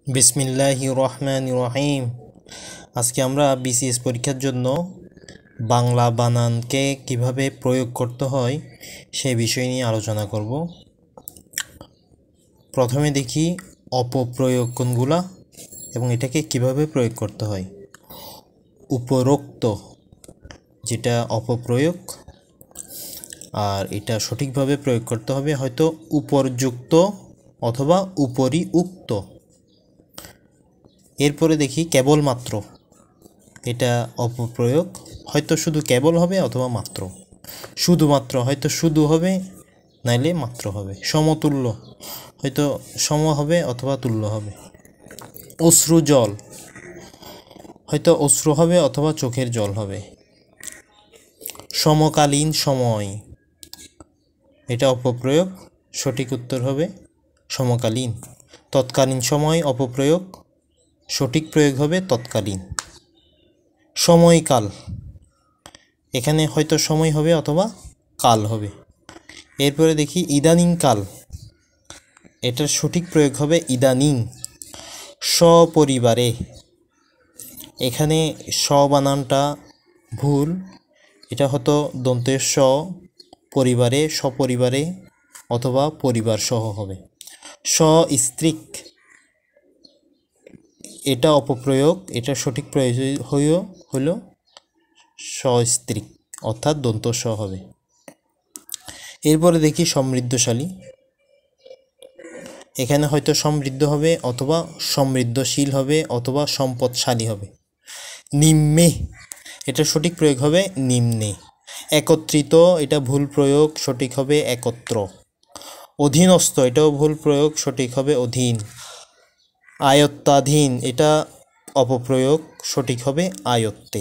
বিসমিল্লাহির রহমানির রহিম। আজকে আমরা বিসিএস পরীক্ষার জন্য বাংলা বানানকে কিভাবে প্রয়োগ করতে হয় সেই বিষয় নিয়ে আলোচনা করব। প্রথমে দেখি অপপ্রয়োগ কোনগুলা এবং এটাকে কিভাবে প্রয়োগ করতে হয়। উপরোক্ত যেটা অপপ্রয়োগ, আর এটা সঠিকভাবে প্রয়োগ করতে হবে হয়তো উপরযুক্ত অথবা উপরি উক্ত। এরপরে দেখি কেবলমাত্র, এটা অপপ্রয়োগ, হয়তো শুধু কেবল হবে অথবা মাত্র। শুধুমাত্র হয়তো শুধু হবে নাইলে মাত্র হবে। সমতুল্য হয়তো সম হবে অথবা তুল্য হবে। অশ্রু জল হয়তো অশ্রু হবে অথবা চোখের জল হবে। সমকালীন সময়, এটা অপপ্রয়োগ, সঠিক উত্তর হবে সমকালীন। তৎকালীন সময় অপপ্রয়োগ, সঠিক প্রয়োগ হবে তৎকালীন। সময়কাল, এখানে হয়তো সময় হবে অথবা কাল হবে। এরপরে দেখি ইদানিং কাল, এটার সঠিক প্রয়োগ হবে ইদানিং। সপরিবারে, এখানে স বানানটা ভুল, এটা হয়তো দন্তের স, পরিবারে সপরিবারে অথবা পরিবার সহ হবে। সস্ত্রীক, এটা অপপ্রয়োগ, এটা সঠিক প্রয়োগ হলো সস্ত্রীক অর্থাৎ দন্ত স হবে। এরপরে দেখি সমৃদ্ধশালী, এখানে হয়তো সমৃদ্ধ হবে অথবা সমৃদ্ধশীল হবে অথবা সম্পদশালী হবে। নিম্নে, এটা সঠিক প্রয়োগ হবে নিম্নে। একত্রিত, এটা ভুল প্রয়োগ, সঠিক হবে একত্র। অধীনস্থ, এটাও ভুল প্রয়োগ, সঠিক হবে অধীন। আয়ত্তাধীন, এটা অপপ্রয়োগ, সঠিক হবে আয়ত্তে।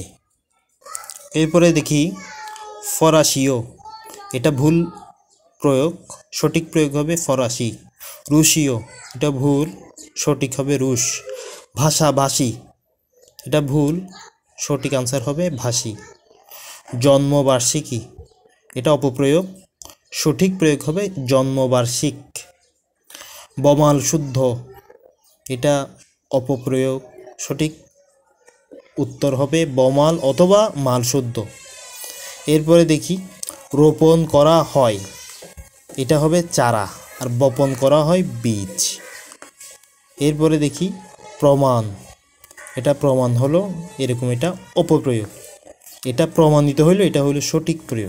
এরপরে দেখি ফরাসিও, এটা ভুল প্রয়োগ, সঠিক প্রয়োগ হবে ফরাসি। রুশীয়, এটা ভুল, সঠিক হবে রুশ। ভাষাভাষী, এটা ভুল, সঠিক আনসার হবে ভাষী। জন্মবার্ষিকী, এটা অপপ্রয়োগ, সঠিক প্রয়োগ হবে জন্মবার্ষিক। বমাল শুদ্ধ, এটা অপপ্রয়োগ, সঠিক উত্তর হবে বমাল অথবা মালশুদ্ধ। এরপরে দেখি রোপণ করা হয়, এটা হবে চারা, আর বপন করা হয় বীজ। এরপরে দেখি প্রমাণ, এটা প্রমাণ হলো এরকম, এটা অপপ্রয়োগ, এটা প্রমাণিত হইলো, এটা হলো সঠিক প্রয়োগ।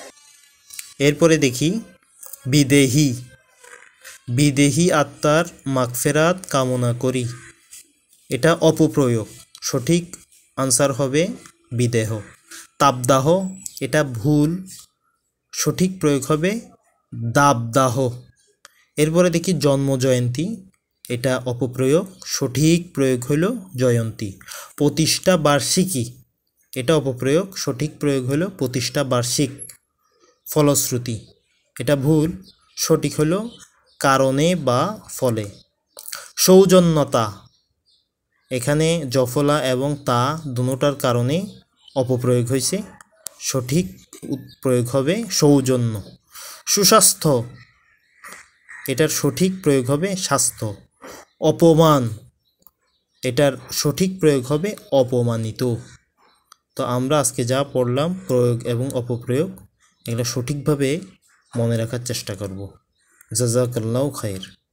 এরপরে দেখি বিদেহী, বিদেহী আত্মার মাগফিরাত কামনা করি, এটা অপপ্রয়োগ, সঠিক আনসার হবে বিদেহ। তাপদাহ, এটা ভুল, সঠিক প্রয়োগ হবে দাবদাহ। এরপরে দেখি জন্মজয়ন্তী, এটা অপপ্রয়োগ, সঠিক প্রয়োগ হলো জয়ন্তী। প্রতিষ্ঠা বার্ষিকী, এটা অপপ্রয়োগ, সঠিক প্রয়োগ হলো প্রতিষ্ঠা বার্ষিক। ফলশ্রুতি, এটা ভুল, সঠিক হলো কারণে বা ফলে। সৌজন্যতা, এখানে জফলা এবং তা দুটোটার কারণে অপপ্রয়োগ হয়েছে, সঠিক প্রয়োগ হবে সৌজন্য। সুস্বাস্থ্য, এটার সঠিক প্রয়োগ হবে স্বাস্থ্য। অপমান, এটার সঠিক প্রয়োগ হবে অপমানিত। তো আমরা আজকে যা পড়লাম প্রয়োগ এবং অপপ্রয়োগ, এগুলো সঠিকভাবে মনে রাখার চেষ্টা করব। জাযাকাল্লাহু খাইর।